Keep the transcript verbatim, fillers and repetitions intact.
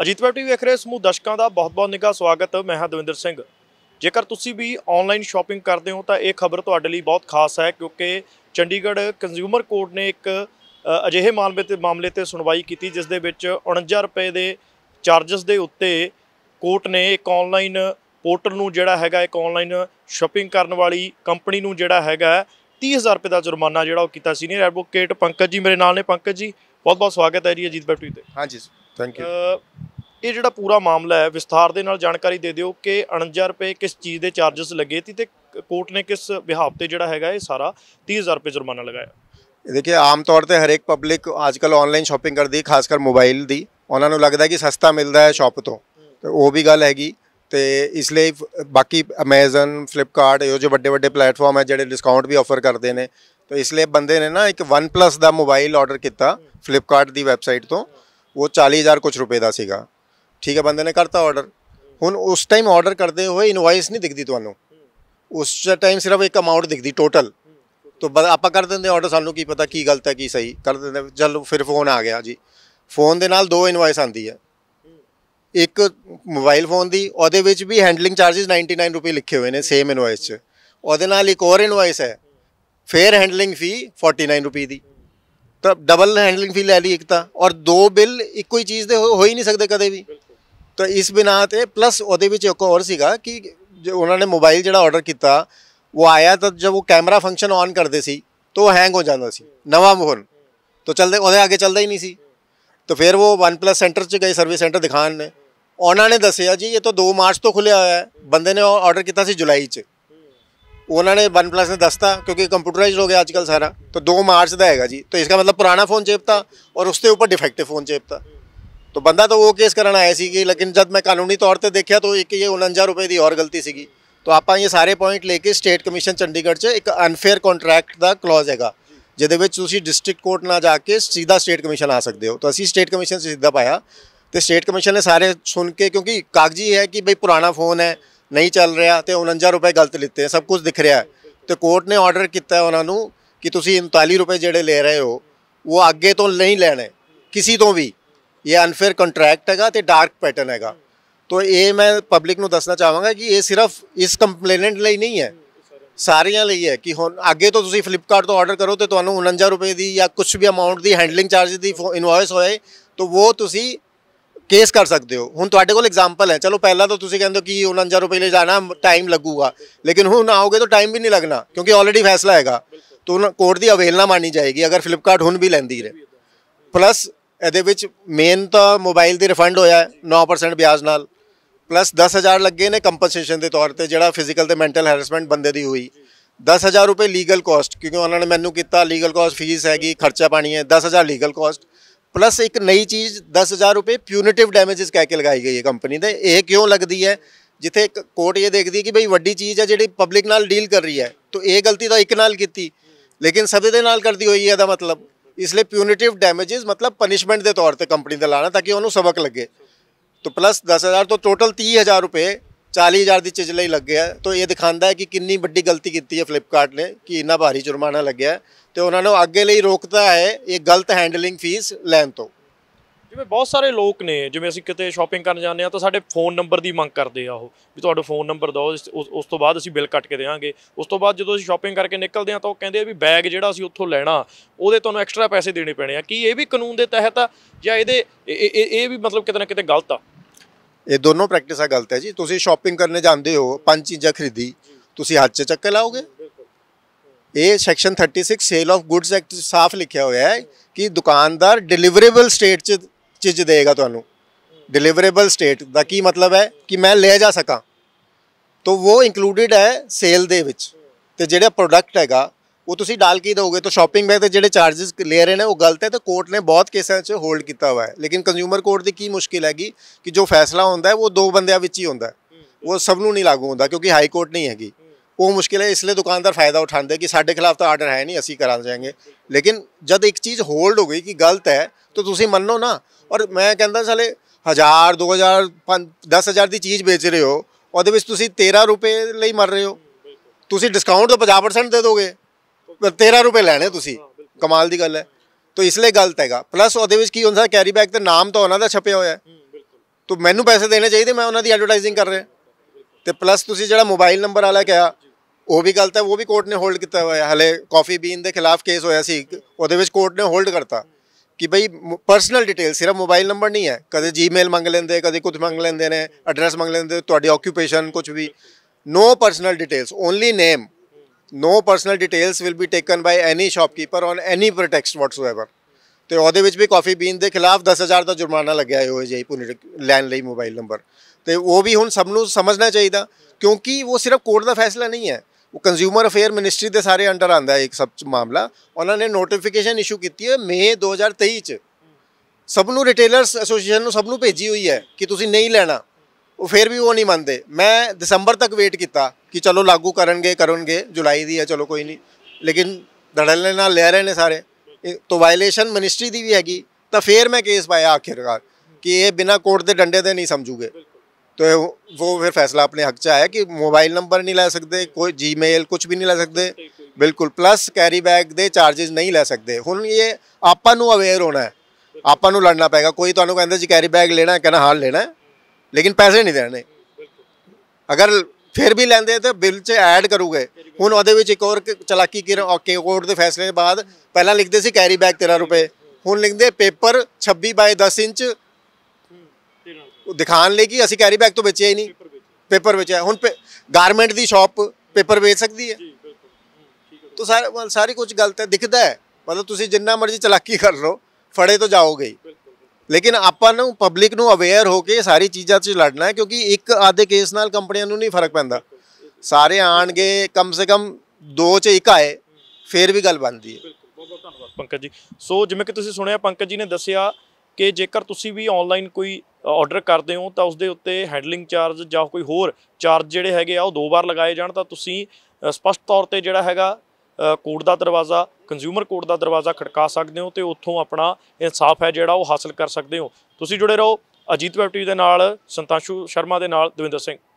Ajit web TV ਵੇਖ ਰਹੇ ਸਮੂਹ ਦਰਸ਼ਕਾਂ ਦਾ ਬਹੁਤ-ਬਹੁਤ ਨਿੱਘਾ ਸਵਾਗਤ। मैं हाँ दविंदर सिंह। जेकर तुसी भी ऑनलाइन शॉपिंग करते हो तो यह खबर तुहाडे लई बहुत खास है, क्योंकि चंडीगढ़ कंज्यूमर कोर्ट ने एक अजिहे मामले ते मामले ते सुनवाई की जिस दे विच उनंजा रुपए के चार्जिस के उत्ते कोर्ट ने एक ऑनलाइन पोर्टल नूं जिहड़ा हैगा एक ऑनलाइन शॉपिंग करने वाली कंपनी नूं जिहड़ा हैगा तीह हज़ार रुपये का जुर्माना जिहड़ा ओह कीता। सीनियर एडवोकेट पंकज जी मेरे नाल ने। पंकज जी बहुत बहुत स्वागत है जी अजीत वैब टीवी ते। हाँ जी थैंक यू। ਇਹ ਜਿਹੜਾ ਪੂਰਾ ਮਾਮਲਾ ਹੈ ਵਿਸਥਾਰ ਦੇ ਨਾਲ ਜਾਣਕਾਰੀ ਦੇ ਦਿਓ ਕਿ उनंजा ਰੁਪਏ ਕਿਸ ਚੀਜ਼ ਦੇ ਚਾਰजेस ਲੱਗੇ ਸੀ ਤੇ ਕੋਰਟ ਨੇ ਕਿਸ ਵਿਹਾਰ ਤੇ ਜਿਹੜਾ ਹੈਗਾ ਇਹ ਸਾਰਾ तीह हज़ार ਰੁਪਏ ਜੁਰਮਾਨਾ ਲਗਾਇਆ। देखिए आम तौर पर हरेक पब्लिक आजकल ऑनलाइन शॉपिंग करती है, खासकर मोबाइल की। उन्होंने लगता है कि सस्ता मिलता है शॉप तो वो भी गल हैगी। तो इसलिए बाकी अमेजन फ्लिपकार्ट यो जो बड़े बड़े प्लेटफॉर्म है जो डिस्काउंट भी ऑफर करते हैं, तो इसलिए बंदे ने ना एक वन प्लस का मोबाइल ऑर्डर किया फ्लिपकार्ट की वैबसाइट तो। वो चालीस हज़ार कुछ रुपए का सीगा। ठीक है, बंदे ने करता ऑर्डर। हुण उस टाइम ऑर्डर करते हुए इनवॉइस नहीं दिखती तुहानूं, उस टाइम सिर्फ एक अमाउंट दिखती टोटल। तो आप कर देंगे ऑर्डर, सानूं की पता की गलत है की सही कर देंगे। चलो फिर फोन आ गया जी, फोन दे नाल दो इनवॉइस आती है, एक मोबाइल फोन की उहदे विच भी हैंडलिंग चार्जिस नाइनटी नाइन रुपये लिखे हुए हैं सेम इनवॉइस च। उहदे नाल एक और इनवॉइस है फिर हैंडलिंग फी फोर्टी नाइन रुपये की। तो डबल हैंडलिंग फी लै ली एक तो, और दो बिल एक ही चीज़ के हो ही नहीं सकते कदे भी। तो इस बिना ते प्लस उहदे विच एक और सीगा कि जो उन्होंने मोबाइल जिहड़ा ऑर्डर किया वो आया तो जब वो कैमरा फंक्शन ऑन करते सी तो हैंग हो जाता सी नवा फोन, तो चलते उहदे आगे चलता ही नहीं सी। तो फिर वो वन प्लस सेंटर च गए, सर्विस सेंटर दिखाने ने, उन्होंने दसिया जी ये तो दो मार्च तो खुलिया हुआ है, बंदे ने ऑर्डर किया सी जुलाई च। उन्होंने वन प्लस ने दसता क्योंकि कंप्यूटराइज हो गया आजकल सारा, तो दो मार्च का है जी। तो इसका मतलब पुराना फोन चेपता और उसके ऊपर डिफेक्टिव फोन चेपता। तो बंदा तो वो केस करना आया सी, लेकिन जब मैं कानूनी तौर पर देखा तो एक ये उनंजा रुपये की और गलती सी। तो आप ये सारे पॉइंट लेके स्टेट कमीशन चंडीगढ़ च एक अनफेयर कॉन्ट्रैक्ट का क्लॉज है जिहदे डिस्ट्रिक्ट कोर्ट ना जाके सीधा स्टेट कमीशन आ सकते हो। तो असी स्टेट कमीशन से सीधा पाया, तो स्टेट कमीशन ने सारे सुन के, क्योंकि कागजी है कि भाई पुराना फोन है नहीं चल रहा, तो उनंजा रुपये गलत लिते हैं, सब कुछ दिख रहा है। तो कोर्ट ने ऑर्डर किया उन्होंने कि तुसी उनताली रुपये जोड़े ले रहे हो वो अगे तो नहीं लेने किसी तो भी, ये अनफेयर कॉन्ट्रैक्ट है तो डार्क पैटर्न है। तो ये मैं पब्लिक को दसना चाहवागा कि ये सिर्फ इस कंप्लेनेंट लिए नहीं है, सारियां लिए है कि हुण अगे तो तुसी फ्लिपकार्ट तो ऑर्डर करो तो तुहानूं उनंजा रुपये की या कुछ भी अमाउंट की हैंडलिंग चार्ज की इनवॉइस होए तो वो तुसी केस कर सकते हो। हुण तुहाडे कोल एग्जाम्पल है, चलो पहला तो तुसी कहंदे हो कि उनंजा रुपये ले जाना टाइम लगूगा, लेकिन हुण आओगे तो टाइम भी नहीं लगना क्योंकि ऑलरेडी फैसला है। तो कोर्ट की अवेलना मानी जाएगी अगर फ्लिपकार्ट हुण भी लैंदी रहे। प्लस ये मेन तो मोबाइल की रिफंड होया है नौ परसेंट ब्याज नाल, प्लस दस हज़ार लगे ने कंपनसेशन के तौर पर जो फिजिकल तो मैंटल हैरेसमेंट बंदे की हुई। दस हज़ार रुपये लीगल कॉस्ट, क्योंकि उन्होंने मैनू किया लीगल कॉस्ट फीस हैगी खर्चा पानी है, दस हज़ार लीगल कॉस्ट, प्लस एक नई चीज़ दस हज़ार रुपये प्यूनिटिव डैमेजेस कह के लगाई गई है कंपनी दे। ये क्यों लगती है, जिथे कोर्ट ये देखती है कि भाई वड्डी चीज़ है जी पब्लिक नाल डील कर रही है, तो ये गलती तो एक नाल की लेकिन सभी दे नाल करती हुई है, मतलब इसलिए प्यूनिटिव डैमेजेस मतलब पनिशमेंट के तौर पर कंपनी का लाना ताकि उन्होंने सबक लगे। तो प्लस दस हज़ार तो टोटल तीह हज़ार रुपये चाली हज़ार की चीज़ लिए लग गया। तो ये दिखाता है कि कितनी बड़ी गलती की है फ्लिपकार्ट ने कि इन्ना भारी जुर्माना लग्या है। तो उन्होंने अगे लिए रोकता है ये गलत हैंडलिंग फीस लैन तो। जिवें बहुत सारे लोग ने जिवें असीं किते शॉपिंग करन जाने तो साडे फोन नंबर की मंग करते आ भी तुहाडा फोन नंबर दो, उस तो बाद असीं बिल कट के देंगे। उस तो बाद जो असीं शॉपिंग करके निकलते हैं तो कहते भी बैग जिहड़ा असीं उत्थों लैना ਉਹਦੇ ਤੁਹਾਨੂੰ एक्स्ट्रा पैसे देने पैने आ। कि ये भी कानून के तहत आ या ये भी मतलब किते ना किते गलत आ? ये दोनों प्रैक्टिस गलत है जी। तुसी शॉपिंग करने जाते हो, पांच चीज़ां खरीदी, तुसी हाथ च चक्के लाओगे? ये section thirty six sale of goods act साफ लिखा हुआ है कि दुकानदार डिलीवरेबल स्टेट च चीज़ देगा तुहानूं। डिलीवरेबल स्टेट का की मतलब है कि मैं ले जा सका, तो वो इंकलूडिड है सेल दे विच। ते जिहड़ा प्रोडक्ट हैगा वो तुसी डाल के दोगे। तो शॉपिंग बैग के जिहड़े चार्जिस ले रहे हैं वो गलत है, तो कोर्ट ने बहुत केसां च होल्ड किया हुआ है। लेकिन कंज्यूमर कोर्ट की की मुश्किल हैगी कि जो फैसला होंदा है वो दो बंदियां विच ही होंदा है, वो सबनूं नहीं लागू होंदा क्योंकि हाई कोर्ट नहीं हैगी। वो मुश्किल है, इसलिए दुकानदार फायदा उठाते कि साढ़े खिलाफ तो आर्डर है नहीं असी करा जाएंगे। लेकिन जब एक चीज़ होल्ड हो गई कि गलत है तो तुसी मनो ना। और मैं कहता साले हज़ार दो हज़ार पाँच दस हज़ार की चीज़ बेच रहे हो और तुसी तेरह रुपये लिए मर रहे हो, तुसी डिस्काउंट तो पचास परसेंट दे दोगे, तेरह रुपये लैने तुसी, कमाल की गल है। तो इसलिए गलत है। प्लस वो की कैरी बैग तो नाम तो उन्होंने छपया हुआ है, ਤਾਂ ਮੈਨੂੰ ਪੈਸੇ ਦੇਣੇ ਚਾਹੀਦੇ, ਮੈਂ ਉਹਨਾਂ ਦੀ ਐਡਵਰਟਾਈਜ਼ਿੰਗ ਕਰ ਰਿਹਾ। ਤੇ ਪਲੱਸ ਤੁਸੀਂ ਜਿਹੜਾ ਮੋਬਾਈਲ ਨੰਬਰ ਵਾਲਾ ਕਿਹਾ ਉਹ ਵੀ ਗਲਤ ਹੈ, ਉਹ ਵੀ ਕੋਰਟ ਨੇ ਹੋਲਡ ਕੀਤਾ ਹੋਇਆ। ਹਲੇ ਕਾਫੀ ਬੀਨ ਦੇ ਖਿਲਾਫ ਕੇਸ ਹੋਇਆ ਸੀ, ਉਹਦੇ ਵਿੱਚ ਕੋਰਟ ਨੇ ਹੋਲਡ ਕਰਤਾ ਕਿ ਬਈ ਪਰਸਨਲ ਡਿਟੇਲ, ਸਿਰਫ ਮੋਬਾਈਲ ਨੰਬਰ ਨਹੀਂ ਹੈ, ਕਦੇ ਜੀਮੇਲ ਮੰਗ ਲੈਂਦੇ, ਕਦੇ ਕੁਝ ਮੰਗ ਲੈਂਦੇ ਨੇ, ਐਡਰੈਸ ਮੰਗ ਲੈਂਦੇ, ਤੁਹਾਡੀ ਆਕਿਊਪੇਸ਼ਨ ਕੁਝ ਵੀ। No personal details, only name. No personal details will be taken by any shopkeeper on any pretext whatsoever. ਤੇ ਉਹਦੇ ਵਿੱਚ ਵੀ ਕਾਫੀ ਬੀਨ ਦੇ ਖਿਲਾਫ ਦਸ ਹਜ਼ਾਰ ਦਾ ਜੁਰਮਾਨਾ ਲੱਗਿਆ ਇਹੋ ਜਿਹੀ ਪੁਨੇ ਲੈਣ ਲਈ ਮੋਬਾਈਲ ਨੰਬਰ। ਤੇ ਉਹ ਵੀ ਹੁਣ ਸਭ ਨੂੰ ਸਮਝਣਾ ਚਾਹੀਦਾ, ਕਿਉਂਕਿ ਉਹ ਸਿਰਫ ਕੋਰਟ ਦਾ ਫੈਸਲਾ ਨਹੀਂ ਹੈ, ਉਹ ਕੰਜ਼ਿਊਮਰ ਅਫੇਅਰ ਮਿਨਿਸਟਰੀ ਦੇ ਸਾਰੇ ਅੰਡਰ ਆਉਂਦਾ ਹੈ ਇੱਕ ਸਭ ਮਾਮਲਾ। ਉਹਨਾਂ ਨੇ ਨੋਟੀਫਿਕੇਸ਼ਨ ਇਸ਼ੂ ਕੀਤੀ ਹੈ ਮਈ ਦੋ ਹਜ਼ਾਰ ਤੇਈ 'ਚ, ਸਭ ਨੂੰ ਰਿਟੇਲਰਸ ਐਸੋਸੀਏਸ਼ਨ ਨੂੰ ਸਭ ਨੂੰ ਭੇਜੀ ਹੋਈ ਹੈ ਕਿ ਤੁਸੀਂ ਨਹੀਂ ਲੈਣਾ। ਉਹ ਫਿਰ ਵੀ ਉਹ ਨਹੀਂ ਮੰਨਦੇ। ਮੈਂ ਦਸੰਬਰ ਤੱਕ ਵੇਟ ਕੀਤਾ ਕਿ ਚਲੋ ਲਾਗੂ ਕਰਨਗੇ ਕਰਨਗੇ ਜੁਲਾਈ ਦੀ ਹੈ, ਚਲੋ ਕੋਈ ਨਹੀਂ, ਲੇਕਿਨ ਧੜੱਲੇ ਨਾਲ ਲੈ ਰਹੇ ਨੇ ਸਾਰੇ। तो वायलेशन मिनिस्ट्री की भी हैगी, तो फिर मैं केस पाया आखिरकार कि ये बिना कोर्ट के डंडे दे नहीं समझूगे। तो वो फिर फैसला अपने हक च आया कि मोबाइल नंबर नहीं लै सकते, कोई जी मेल कुछ भी नहीं लै सकते, बिल्कुल। प्लस कैरी बैग के चार्जिज नहीं लै सकते। हुण ये आपां नूं अवेयर होना है, आपां नूं लड़ना पेगा। कोई तुहानूं कहंदा जी कैरी बैग लेना है, कहना हाँ लेना है, लेकिन पैसे नहीं देने। अगर फिर भी लेंदे तो बिल च ऐड करूगे। हुण उहदे विच एक और चलाकी की, कोर्ट के फैसले के बाद पहला लिखते सी कैरी बैग तेरह रुपए, हुण लिखते पेपर छब्बी बाय दस इंच दिखाने लई कि असीं कैरी बैग तो बेचिया ही नहीं, पेपर बेचिया। हुण गारमेंट की शॉप पेपर बेच सकती है। तो सारा सारी कुछ गलत है, दिखता है। मतलब तुसीं जिन्ना मर्जी चलाकी कर लो, फड़े तो जाओगे ही। लेकिन ਆਪਾਂ ਨੂੰ ਪਬਲਿਕ ਨੂੰ ਅਵੇਅਰ ਹੋ ਕੇ ਸਾਰੀ ਚੀਜ਼ਾਂ 'ਚ ਲੜਨਾ ਹੈ, ਕਿਉਂਕਿ ਇੱਕ ਆਧੇ ਕੇਸ ਨਾਲ ਕੰਪਨੀਆਂ ਨੂੰ ਨਹੀਂ ਫਰਕ ਪੈਂਦਾ। ਸਾਰੇ ਆਣਗੇ, ਕਮ ਸੇ ਕਮ ਦੋ 'ਚ ਇੱਕ ਆਏ, ਫਿਰ ਵੀ ਗੱਲ ਬਣਦੀ ਹੈ। ਬਹੁਤ ਬਹੁਤ ਧੰਨਵਾਦ ਪੰਕਜ ਜੀ। ਸੋ ਜਿਵੇਂ ਕਿ ਤੁਸੀਂ ਸੁਣਿਆ, ਪੰਕਜ ਜੀ ਨੇ ਦੱਸਿਆ ਕਿ ਜੇਕਰ ਤੁਸੀਂ ਵੀ ਆਨਲਾਈਨ ਕੋਈ ਆਰਡਰ ਕਰਦੇ ਹੋ ਤਾਂ ਉਸਦੇ ਉੱਤੇ ਹੈਂਡਲਿੰਗ ਚਾਰਜ ਜਾਂ ਕੋਈ ਹੋਰ ਚਾਰਜ ਜਿਹੜੇ ਹੈਗੇ ਆ ਉਹ ਦੋ ਵਾਰ ਲਗਾਏ ਜਾਣ, ਤਾਂ ਤੁਸੀਂ ਸਪਸ਼ਟ ਤੌਰ 'ਤੇ ਜਿਹੜਾ ਹੈਗਾ ਕੋਰਟ ਦਾ ਦਰਵਾਜ਼ਾ, ਕੰਜ਼ਿਊਮਰ ਕੋਰਟ ਦਾ ਦਰਵਾਜ਼ਾ ਖੜਕਾ ਸਕਦੇ ਹੋ ਅਤੇ ਉੱਥੋਂ ਆਪਣਾ ਇਨਸਾਫ ਹੈ ਜਿਹੜਾ ਉਹ ਹਾਸਲ ਕਰ ਸਕਦੇ ਹੋ। ਤੁਸੀਂ ਜੁੜੇ ਰਹੋ ਅਜੀਤ ਵੈਬ ਟੀਵੀ ਦੇ ਨਾਲ। ਸੰਤਾਸ਼ੂ ਸ਼ਰਮਾ ਦੇ ਨਾਲ ਦਵਿੰਦਰ ਸਿੰਘ।